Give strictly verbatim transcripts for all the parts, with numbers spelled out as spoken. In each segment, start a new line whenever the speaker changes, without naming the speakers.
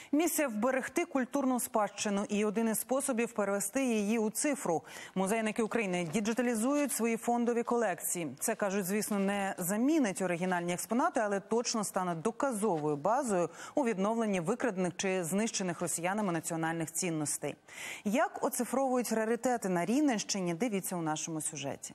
Місія – вберегти культурну спадщину і один із способів перевести її у цифру. Музейники України діджиталізують свої фондові колекції. Це, кажуть, звісно, не замінить оригінальні експонати, але точно стане доказовою базою у відновленні викрадених чи знищених росіянами національних цінностей. Як оцифровують раритети на Рівненщині, дивіться у нашому сюжеті.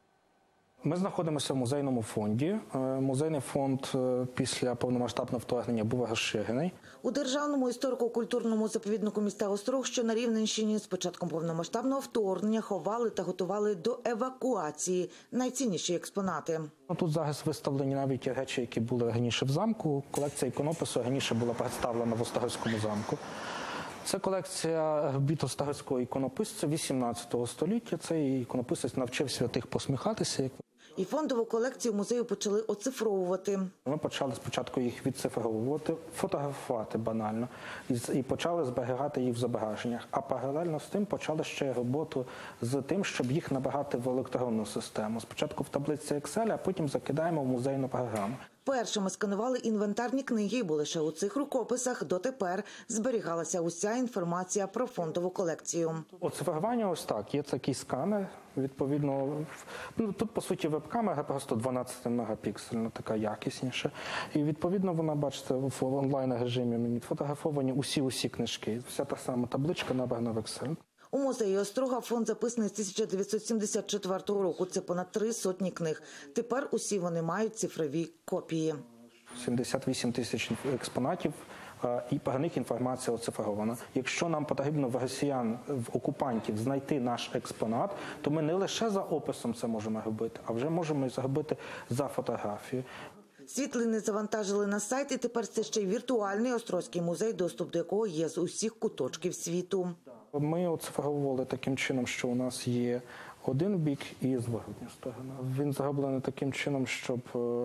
Ми знаходимося в музейному фонді. Музейний фонд після повномасштабного вторгнення був розширений.
У Державному історико-культурному заповіднику міста Острог, що на Рівненщині, з початком повномасштабного вторгнення ховали та готували до евакуації найцінніші експонати.
Тут зараз виставлені навіть речі, які були раніше в замку. Колекція іконопису раніше була представлена в Острозькому замку. Це колекція робіт острозького іконописця вісімнадцятого століття. Цей іконописець навчив святих посміхатися.
І фондову колекцію музею почали оцифровувати.
Ми почали спочатку їх відцифровувати, фотографувати банально, і почали зберігати їх в зображеннях. А паралельно з тим почали ще роботу з тим, щоб їх набирати в електронну систему. Спочатку в таблиці Excel, а потім закидаємо в музейну програму.
Першими сканували інвентарні книги, бо лише у цих рукописах дотепер зберігалася уся інформація про фондову колекцію.
Оцифрування ось так. Є такий сканер, відповідно, ну, тут, по суті, веб-камера просто дванадцять мегапіксельна, така якісніша. І, відповідно, вона, бачите, в онлайн-режимі фотографовані усі-усі книжки. Вся та сама табличка набрана в Excel.
У музеї Острога фонд записаний з тисяча дев'ятсот сімдесят четвертого року. Це понад три сотні книг. Тепер усі вони мають цифрові копії.
сімдесят вісім тисяч експонатів, і про них інформація оцифрована. Якщо нам потрібно в росіян, в окупантів знайти наш експонат, то ми не лише за описом це можемо робити, а вже можемо зробити за фотографією.
Світлини завантажили на сайт, і тепер це ще й віртуальний Острозький музей, доступ до якого є з усіх куточків світу.
Ми оцифровували таким чином, що у нас є один бік і зворотня сторона. Він зроблений таким чином, щоб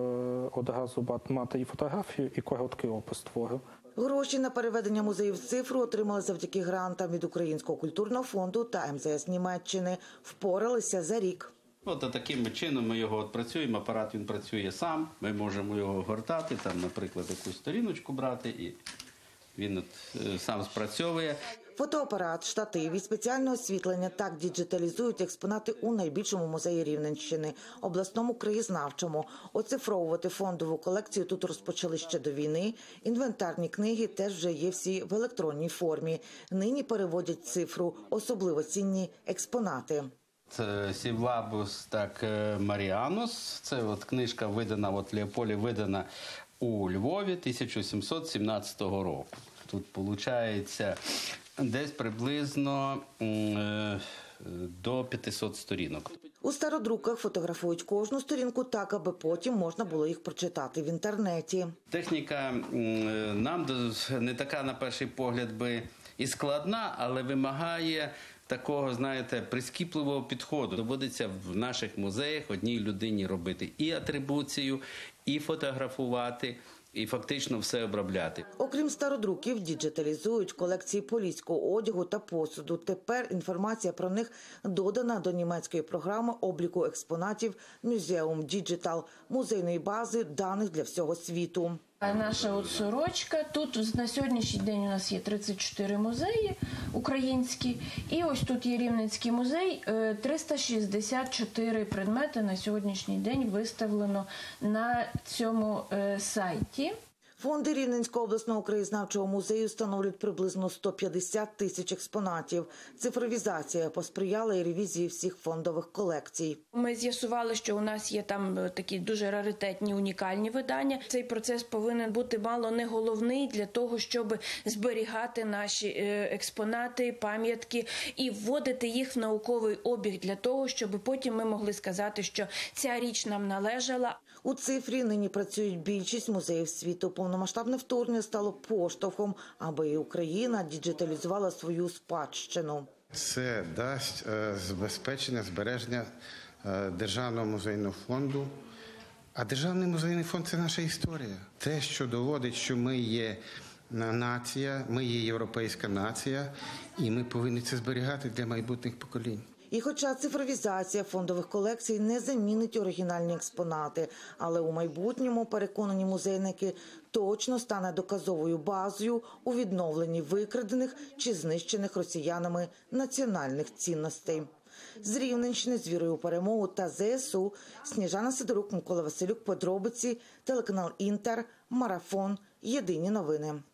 одразу мати і фотографію, і короткий опис твору.
Гроші на переведення музею в цифру отримали завдяки грантам від Українського культурного фонду та ем зе ес Німеччини. Впоралися за рік.
От таким чином ми його от працюємо, апарат він працює сам, ми можемо його гортати, там, наприклад, якусь сторіночку брати, і він от, сам спрацьовує.
Фотоапарат, штатив і спеціальне освітлення – так діджиталізують експонати у найбільшому музеї Рівненщини – обласному краєзнавчому. Оцифровувати фондову колекцію тут розпочали ще до війни. Інвентарні книги теж вже є всі в електронній формі. Нині переводять цифру особливо цінні експонати.
Це Сівлабус, так, Маріанус. Це от книжка видана, от Леополі видана у Львові тисяча сімсот сімнадцятого року. Тут, виходить, десь приблизно е, до п'ятисот сторінок.
У стародруках фотографують кожну сторінку так, аби потім можна було їх прочитати в інтернеті.
Техніка нам не така, на перший погляд, би і складна, але вимагає такого, знаєте, прискіпливого підходу. Доводиться в наших музеях одній людині робити і атрибуцію, і фотографувати, і фактично все обробляти.
Окрім стародруків, діджиталізують колекції поліського одягу та посуду. Тепер інформація про них додана до німецької програми обліку експонатів Museum Digital, музейної бази даних для всього світу.
Наша от сорочка. Тут на сьогоднішній день у нас є тридцять чотири музеї українські. І ось тут є Рівненський музей. триста шістдесят чотири предмети на сьогоднішній день виставлено на цьому сайті.
Фонди Рівненського обласного краєзнавчого музею становлять приблизно сто п'ятдесят тисяч експонатів. Цифровізація посприяла і ревізії всіх фондових колекцій.
Ми з'ясували, що у нас є там такі дуже раритетні, унікальні видання. Цей процес повинен бути мало не головний для того, щоб зберігати наші експонати, пам'ятки і вводити їх в науковий обіг для того, щоб потім ми могли сказати, що ця річ нам належала.
У цифрі нині працюють більшість музеїв світу. Повномасштабне вторгнення стало поштовхом, аби і Україна діджиталізувала свою спадщину.
Це дасть забезпечення збереження Державного музейного фонду. А Державний музейний фонд – це наша історія. Те, що доводить, що ми є нація, ми є європейська нація, і ми повинні це зберігати для майбутніх поколінь.
І хоча цифровізація фондових колекцій не замінить оригінальні експонати, але у майбутньому, переконані музейники, точно стане доказовою базою у відновленні викрадених чи знищених росіянами національних цінностей. З Рівненщини з вірою у перемогу та зе ес у Сніжана Сидорук, Микола Василюк, подробиці, телеканал Інтер, Марафон, Єдині новини.